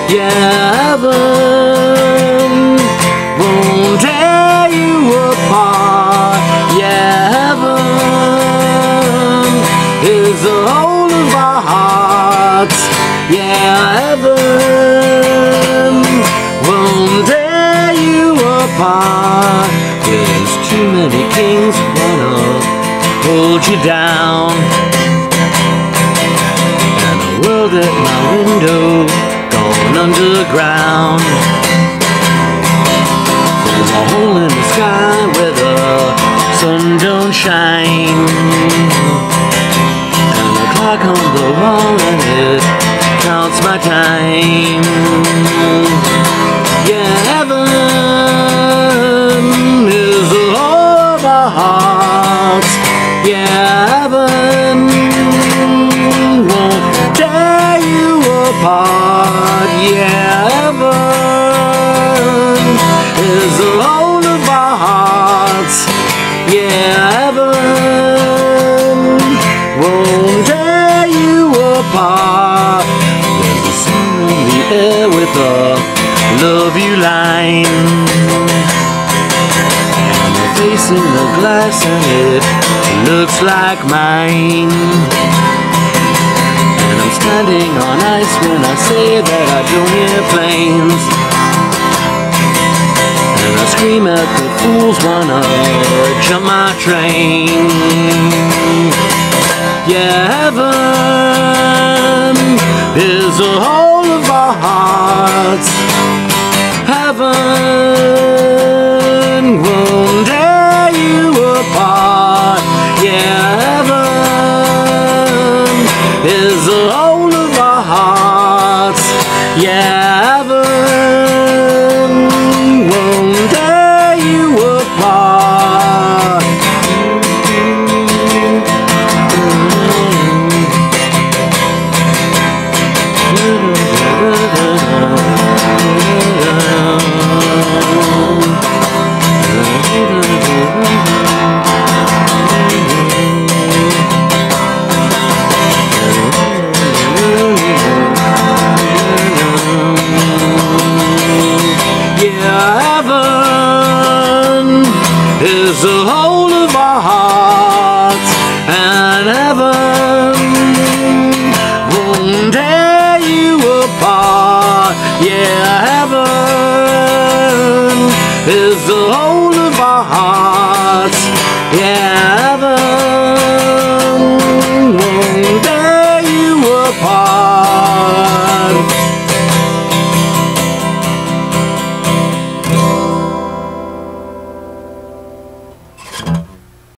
Yeah, heaven won't tear you apart. Yeah, heaven is the whole of our hearts. Yeah, heaven won't tear you apart. There's too many kings who wanna hold you down, and the world at my window gone underground. There's a hole in the sky where the sun don't shine, and the clock on the wall and it counts my time. Yeah, heaven is the whole of our hearts. Yeah, heaven won't tear you apart. Yeah, heaven is the whole of our hearts. Yeah, heaven won't tear you apart. There's a song in the air with a love you line, and a face in the glass and it looks like mine. And I'm standing on ice when I say that I don't hear planes, and I scream at the fools wanna jump my train. Yeah, heaven is the whole of our hearts. Heaven won't tear you apart. Yeah, heaven is the whole of our hearts. Yeah, heaven won't tear you apart. Is the whole of our hearts, and heaven won't tear you apart. Yeah, heaven is the whole of our hearts.